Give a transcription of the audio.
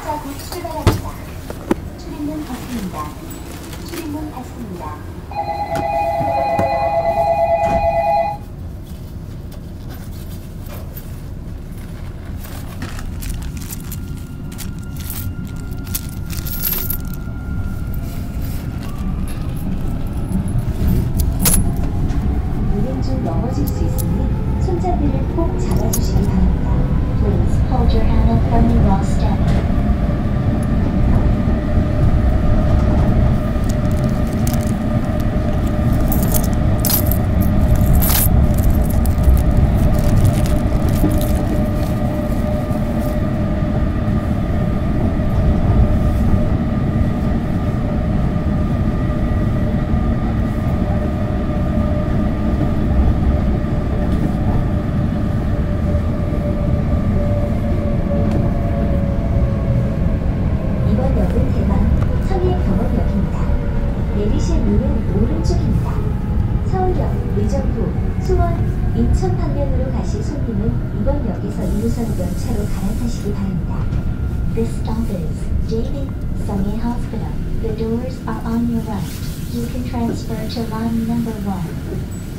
열차 곧 출발합니다. 출입문 닫습니다. 출입문 닫습니다. 운행 중 넘어질 수 있으니 손잡이를 꼭 잡아주시기 바랍니다. Please hold your handle firmly while standing. 이번 역은 대만, 서해 경원역입니다. 내리실 문은 오른쪽입니다. 서울역, 의정부, 수원, 인천 방면으로 가실 손님은 이번 역에서 2호선 열차로 갈아타시기 바랍니다. This stop is Dae Bang Hospital. The doors are on your right. You can transfer to line number 1.